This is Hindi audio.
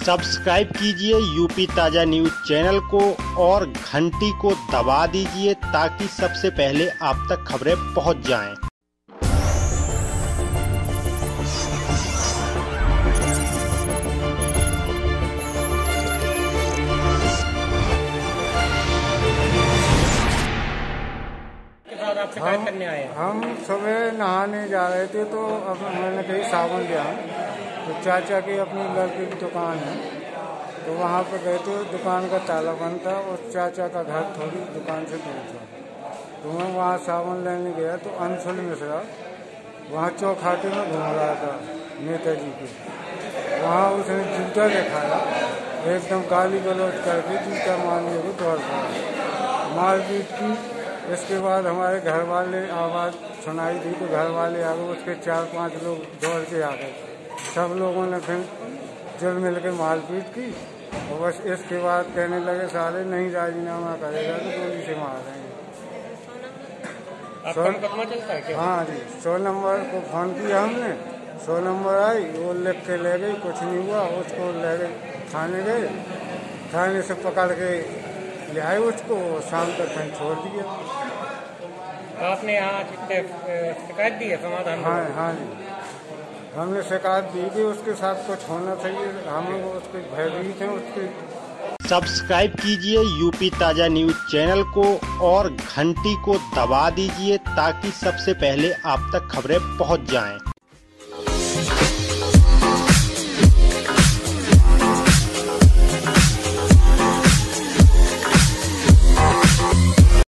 सब्सक्राइब कीजिए यूपी ताजा न्यूज चैनल को और घंटी को दबा दीजिए ताकि सबसे पहले आप तक खबरें पहुंच जाएं। आप शिकायत करने आए हैं? हम सुबह नहाने जा रहे थे तो अब मैंने कहीं साबुन लिया, तो चाचा की अपनी लड़की की दुकान है, तो वहाँ पर गए थे। दुकान का ताला बंद था और चाचा का घर थोड़ी दुकान से दूर था, तो मैं वहाँ साबुन लेने गया तो अंशुल मिश्रा वहाँ चौखाटे में घूम रहा था नेताजी के। वहाँ उसने जूता दिखाया, एकदम गाली गलौज करके जूता मारने को दौड़ पड़ा, मारपीट की। इसके बाद हमारे घर वाले आवाज़ सुनाई दी तो घर वाले आ गए, उसके 4-5 लोग दौड़ के आ गए। सब लोगों ने फिर जुल मिल के मारपीट की और बस इसके बाद कहने लगे साले नहीं राजीनामा करेगा तो गोली से मार देंगे। मुकदमा चलता है क्या? हाँ जी, 100 नंबर को फोन किया हमने, 100 नंबर आई, वो लिख के ले गई, कुछ नहीं हुआ। उसको ले गए थाने, गए थाने से पकड़ के ले आए उसको, शाम तक फिर छोड़ दिया। आपने यहाँ शिकायत दी है समाधान? हाँ जी, हमने शिकायत दी कि उसके साथ कुछ होना चाहिए, हम उसके भयभीत हैं उसके। सब्सक्राइब कीजिए यूपी ताजा न्यूज चैनल को और घंटी को दबा दीजिए ताकि सबसे पहले आप तक खबरें पहुंच जाएं।